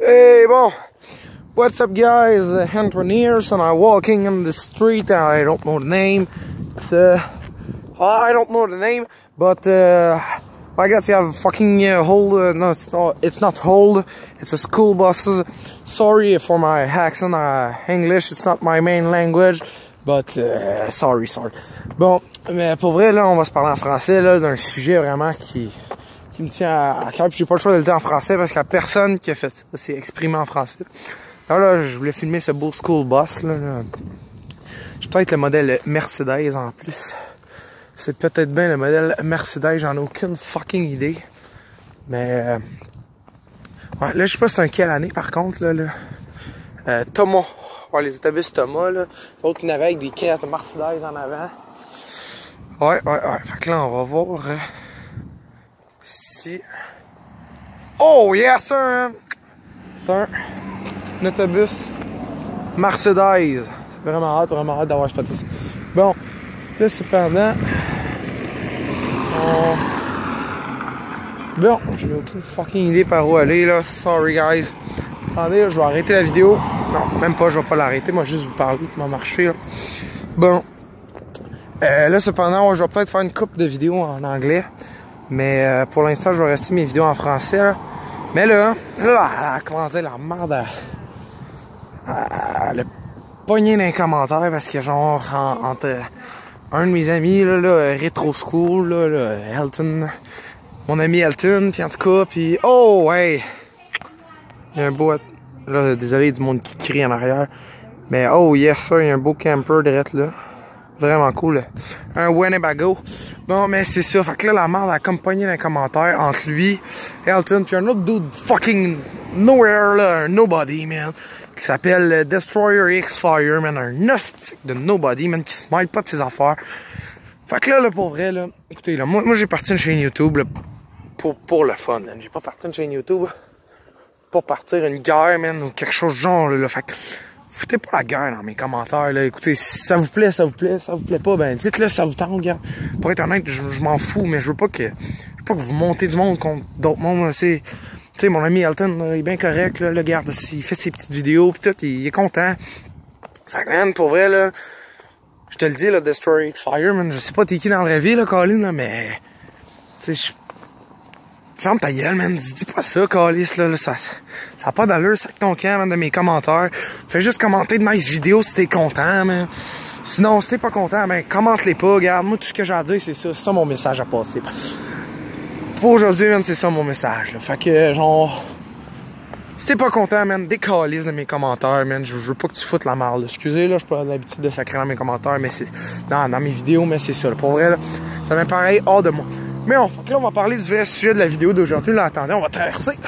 Hey, bon, what's up, guys? Antoine here, and I'm walking in the street. I don't know the name. It's, I don't know the name, but I guess you have a fucking hold. No, it's not hold. It's a school bus. Sorry for my accent. English, it's not my main language, but sorry. Bon, mais pour vrai, là, on va se parler en français là d'un sujet vraiment qui me tient à cœur. Puis j'ai pas le choix de le dire en français parce que la personne qui a fait ça s'est exprimée en français. Alors là, je voulais filmer ce beau school bus là. J'ai peut-être le modèle Mercedes en plus. C'est peut-être bien le modèle Mercedes, j'en ai aucune fucking idée. Mais ouais, là je sais pas c'est un quelle année par contre là. Thomas. Ouais, les autobus Thomas là. L'autre qui n'avait avec des crêtes Mercedes en avant. Ouais. Fait que là on va voir si. Oh yes sir! C'est un autobus Mercedes. C'est vraiment hâte d'avoir spoté ça. Bon, là cependant. Bon, j'ai aucune fucking idée par où aller là. Sorry guys. Attendez, là, je vais arrêter la vidéo. Non, même pas, je vais pas l'arrêter. Moi, juste vous parler de mon marché là. Bon. Là cependant, je vais peut-être faire une couple de vidéos en anglais. Mais pour l'instant, je vais rester mes vidéos en français là. Mais là, comment dire, la merde le pogné dans les commentaires parce que genre entre un de mes amis là Retro School là, Elton, mon ami Elton, puis en tout cas, puis oh ouais, il y a un beau là, désolé du monde qui crie en arrière, mais oh yes sir, il y a un beau camper direct là, vraiment cool, un Winnebago. Bon mais c'est ça, fait que là la merde a comme pogné dans les commentaires entre lui, Elton, puis un autre dude fucking nowhere là, un nobody man, qui s'appelle Destroyer X Fire, man, un gnostique de nobody, man, qui se mêle pas de ses affaires. Fait que là, pour vrai, là, écoutez, là, moi j'ai parti une chaîne YouTube, là, pour le fun, man. J'ai pas parti une chaîne YouTube pour partir une guerre, man, ou quelque chose de genre, là. Fait que, foutez pas la guerre dans mes commentaires, là. Écoutez, si ça vous plaît, ça vous plaît pas, ben, dites-le si ça vous tente, regarde. Pour être honnête, je m'en fous, mais je veux pas que vous montez du monde contre d'autres mondes, c'est. Tu sais, mon ami Elton, là, il est bien correct, là, le garde, il fait ses petites vidéos, pis tout, il est content. Fait que, man, pour vrai, là, je te le dis, là, Destroyer X Fire, man, je sais pas t'es qui dans la vraie vie, là, Colin, là, mais, tu sais, ferme ta gueule, man, dis pas ça, Calis, là, ça a pas d'allure, sac ton camp, man, de mes commentaires. Fais juste commenter de nice vidéos si t'es content, man. Sinon, si t'es pas content, ben, commente-les pas, regarde, moi, tout ce que j'ai à dire, c'est ça, c'est ça mon message à passer. Pour aujourd'hui, man, c'est ça mon message, là. Fait que, genre, si t'es pas content, man, décalise de mes commentaires, man. Je veux pas que tu foutes la merde, là. Excusez, là, j'ai pas l'habitude de sacrer dans mes commentaires, mais c'est. Dans mes vidéos, mais c'est ça, là. Pour vrai, là, ça m'est pareil hors de moi. Mais bon, fait que là, on va parler du vrai sujet de la vidéo d'aujourd'hui. Là, attendez, on va traverser.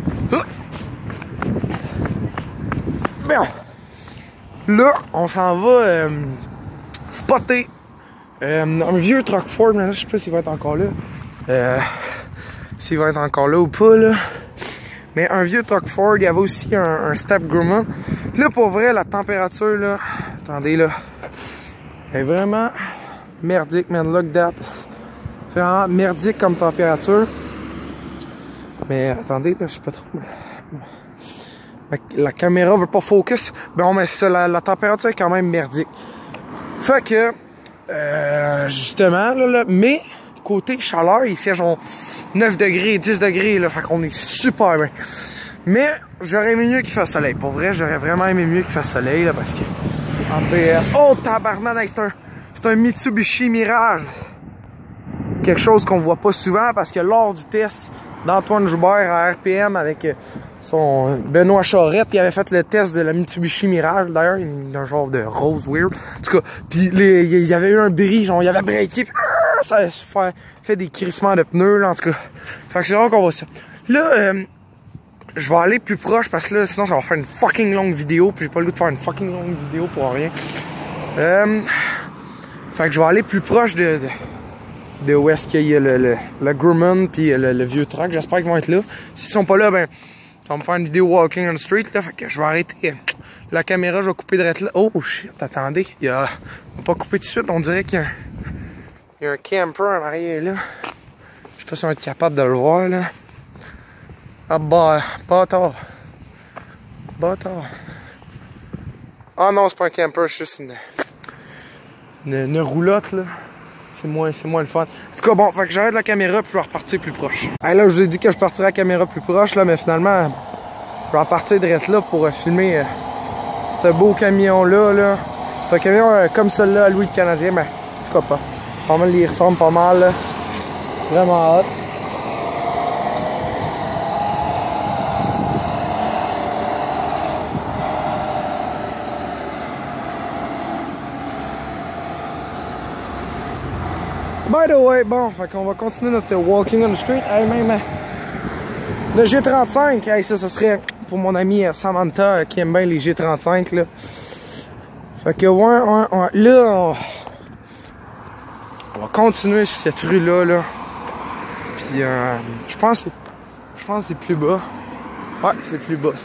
Bon. Là, on s'en va spotter un vieux truck Ford, mais là, je sais pas s'il va être encore là. S'il va être encore là ou pas, là. Mais un vieux truck Ford, il y avait aussi un Step Grumman. Là, pour vrai, la température, là, attendez, là, est vraiment merdique, man. Look that. C'est vraiment merdique comme température. Mais attendez, là, je sais pas trop. La caméra veut pas focus. Bon, mais ça, la température est quand même merdique. Fait que, justement, là, mais côté chaleur, il fait genre 9 degrés, 10 degrés, là, fait qu'on est super bien. Mais j'aurais aimé mieux qu'il fasse soleil. Pour vrai, j'aurais vraiment aimé mieux qu'il fasse soleil, là, parce que en BS. Oh, tabarnak, c'est un Mitsubishi Mirage. Quelque chose qu'on voit pas souvent, parce que lors du test d'Antoine Joubert à RPM avec son Benoît Charette, il avait fait le test de la Mitsubishi Mirage, d'ailleurs, il a un genre de rose weird. En tout cas, puis il y avait eu un bris, genre, il avait breaké, ça fait des crissements de pneus, là, en tout cas. Fait que c'est rare qu'on voit ça. Là, je vais aller plus proche parce que là, sinon, ça va faire une fucking longue vidéo. Puis j'ai pas le goût de faire une fucking longue vidéo pour rien. Fait que je vais aller plus proche de où est-ce qu'il y a le Grumman puis le vieux truck. J'espère qu'ils vont être là. S'ils sont pas là, ben, ça va me faire une vidéo walking on the street, là. Fait que je vais arrêter la caméra, je vais couper direct là. Oh shit, attendez. On va pas couper tout de suite. On dirait qu'il y a un camper en arrière là. Je sais pas si on va être capable de le voir là. Ah bah, pas tard. Bâtard. Ah non, c'est pas un camper, c'est juste une roulotte, là. C'est moins le fun. En tout cas, bon, fait que j'arrête la caméra puis je vais repartir plus proche. Hey, là, je vous ai dit que je partirais la caméra plus proche, là, mais finalement, je vais repartir direct là pour filmer ce beau camion-là, là. C'est un camion comme celui-là à Louis le Canadien, mais en tout cas pas. Pas mal, il y ressemble pas mal, là. Vraiment hot. By the way, bon, fait qu'on va continuer notre walking on the street. Hey, même le G35, hey, ça serait pour mon ami Samantha qui aime bien les G35, là. Fait que, ouais, là, on va continuer sur cette rue-là, là. Puis, je pense que c'est plus bas. Ouais, c'est plus bas.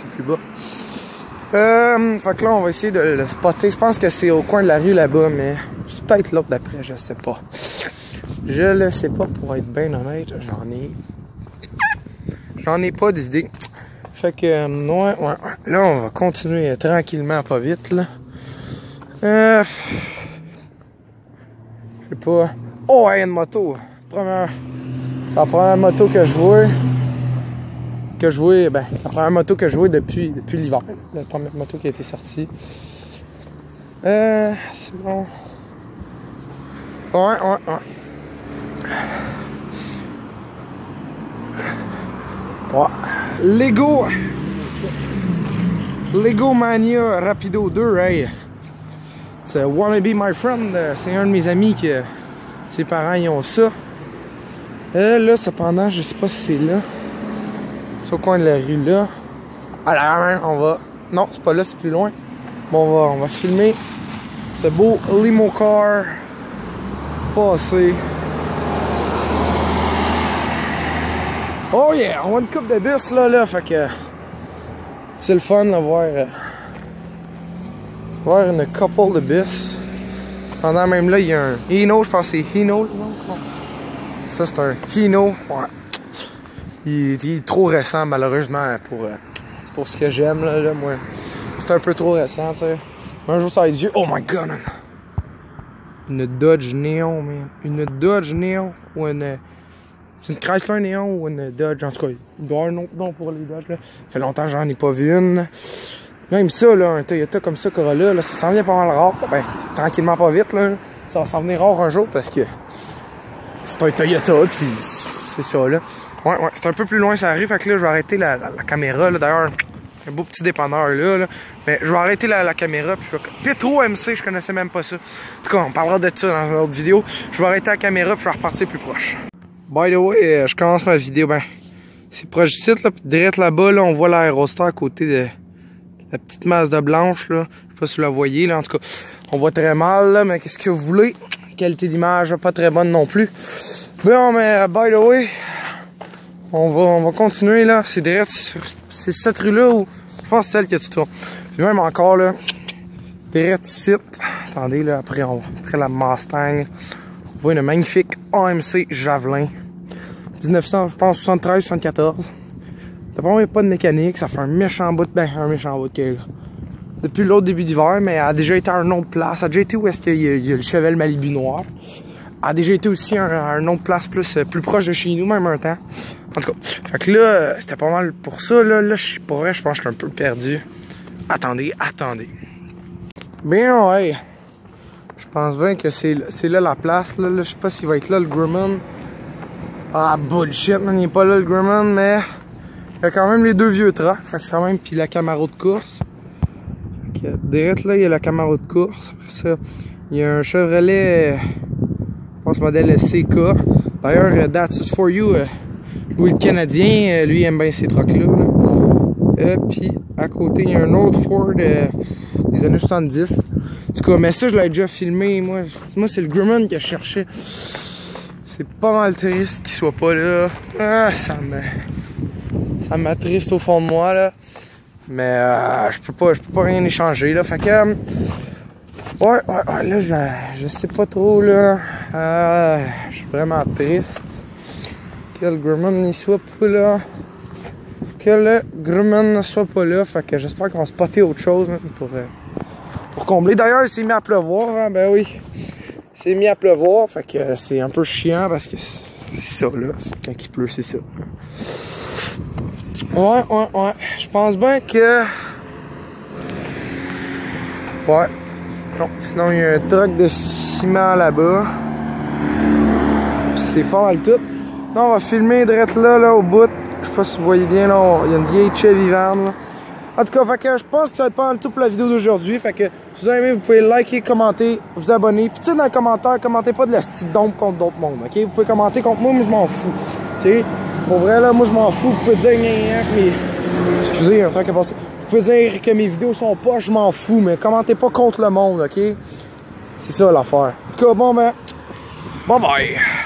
Fait que là, on va essayer de le spotter. Je pense que c'est au coin de la rue là-bas, mais c'est peut-être l'autre d'après, je sais pas. Je le sais pas, pour être bien honnête, j'en ai pas d'idée. Fait que, ouais. Là, on va continuer tranquillement, pas vite, là. Je sais pas. Oh, il y a une moto. C'est la première moto que je vois. La première moto que je vois depuis l'hiver. La première moto qui a été sortie. Sinon. Ouais. Lego Mania Rapido 2, hey. C'est Wanna Be My Friend. C'est un de mes amis qui ses parents ils ont ça. Là, cependant, je sais pas si c'est là. C'est au coin de la rue là. Alors, on va. Non, c'est pas là, c'est plus loin. Bon, on va filmer ce beau limo car passer. Oh yeah, on a une coupe de bus là, fait que c'est le fun de voir une couple de bus. Pendant même là, il y a un Hino, je pense que c'est Hino. Ça c'est un Hino, ouais. Il est trop récent malheureusement pour ce que j'aime là, moi. C'est un peu trop récent, tu sais. Un jour ça va être vieux. Oh my god, man. Une Dodge Neon, man. Une Dodge Neon ou une... C'est une Chrysler Neon ou une Dodge, en tout cas, il doit y avoir un autre nom pour les Dodge, là. Ça fait longtemps que j'en ai pas vu une. Même ça, là, un Toyota comme ça, Corolla, là, ça s'en vient pas mal rare. Ben, tranquillement pas vite, là. Ça va s'en venir rare un jour parce que c'est un Toyota, pis c'est ça, là. Ouais, c'est un peu plus loin, ça arrive, fait que là, je vais arrêter la caméra, là. D'ailleurs, un beau petit dépanneur, là. Mais je vais arrêter la caméra, puis je vais... Petro MC, je connaissais même pas ça. En tout cas, on parlera de ça dans une autre vidéo. Je vais arrêter la caméra, puis je vais repartir plus proche. By the way, je commence ma vidéo, ben, c'est proche du site, là, puis direct là-bas, là, on voit l'aérostar à côté de la petite masse de blanche, là. Je sais pas si vous la voyez, là, en tout cas, on voit très mal, là, mais qu'est-ce que vous voulez? Qualité d'image, pas très bonne non plus. Bon, mais, by the way, on va continuer, là, c'est direct, c'est cette rue-là où, je pense que c'est celle que tu tournes. Puis même encore, là, direct site, attendez, là, après la Mustang, on voit une magnifique AMC Javelin 1973-74. D'abord, il n'y a pas de mécanique, ça fait un méchant bout de depuis l'autre début d'hiver, mais elle a déjà été à une autre place. Elle a déjà été où est-ce qu'il y a le Chevelle Malibu noir. Elle a déjà été aussi à une autre place plus proche de chez nous, même un temps. En tout cas, fait que là, c'était pas mal pour ça. Là, pour vrai, je pense que je suis un peu perdu. Attendez. Bien, ouais. Je pense bien que c'est là la place. Là, je sais pas s'il va être là, le Grumman. Ah, bullshit, man, il n'est pas là, le Grumman, mais il y a quand même les deux vieux trucks. Fait que c'est quand même, puis la Camaro de course. Fait que direct là, il y a la Camaro de course. Après ça, il y a un Chevrolet, je pense, modèle CK. D'ailleurs, That's It For You, Louis le Canadien, lui, il aime bien ces trucks-là. Puis, à côté, il y a un autre Ford des années 70. En tout cas, mais ça, je l'ai déjà filmé. Moi c'est le Grumman que je cherchais. C'est pas mal triste qu'il soit pas là. Ah, ça m'attriste au fond de moi, là. Mais je peux pas rien échanger, là. Fait que... ouais, là, je sais pas trop, là. Je suis vraiment triste que le Grumman n'y soit pas là. que le Grumman ne soit pas là. Fait que j'espère qu'on va spotter autre chose hein, pour combler. D'ailleurs, il s'est mis à pleuvoir. Hein, ben oui, il s'est mis à pleuvoir. Fait que c'est un peu chiant parce que c'est ça là. Quand il pleut, c'est ça. Ouais. Je pense bien que... Ouais. Non, sinon il y a un truck de ciment là-bas. Puis c'est pas mal tout. Là, on va filmer direct là au bout. Je sais pas si vous voyez bien, là, il y a une vieille Chevy van. Là. En tout cas, fait que je pense que ça va être pas mal tout pour la vidéo d'aujourd'hui. Fait que si vous avez aimé, vous pouvez liker, commenter, vous abonner. Puis tu sais, dans les commentaires, commentez pas de la style d'ombre contre d'autres mondes, ok? Vous pouvez commenter contre moi, je m'en fous. Tu sais, pour vrai, là, moi je m'en fous. Vous pouvez dire mais... Excusez, un truc à passer. Vous pouvez dire que mes vidéos sont pas, je m'en fous, mais commentez pas contre le monde, ok? C'est ça l'affaire. En tout cas, bon, ben, bye bye!